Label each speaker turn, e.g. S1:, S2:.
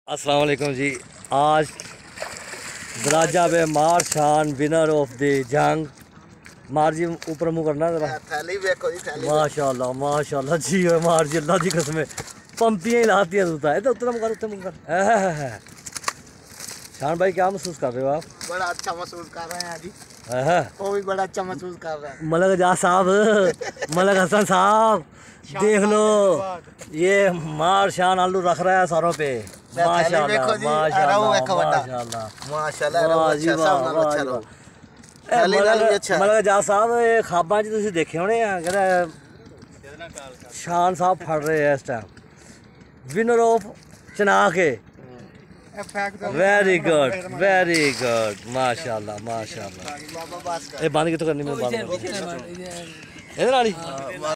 S1: अस्सलाम वालेकुम जी। आज दराजा पे मार शान विनर ऑफ द जंग। मार जी ऊपर मुँह करना जरा।
S2: थैली देखो जी, थैली
S1: माशाल्लाह माशाल्लाह जी। और मार जी अल्लाह की कसम पंक्तियाँ ही लाती है तूता। इधर उत्तर मुँह कर, उत्तर मुँह कर। शान भाई क्या महसूस कर रहे हो आप?
S2: बड़ा अच्छा महसूस कर रहे हैं जी।
S1: वो
S2: भी बड़ा अच्छा महसूस कर रहा है।
S1: मलक जा साहब, मलक हसन साहब देख लो, ये मार शान आलू रख रहा है सरों पे। माशाल्लाह मलक जा साहब खाबा च तुसीं देखे होने शान साहब फड़ रहे हैं इस टाइम विनर ऑफ चना के। वेरी गुड माशाल्लाह माशाल्लाह। ये बंद कितों करनी? मैं इधर आ रही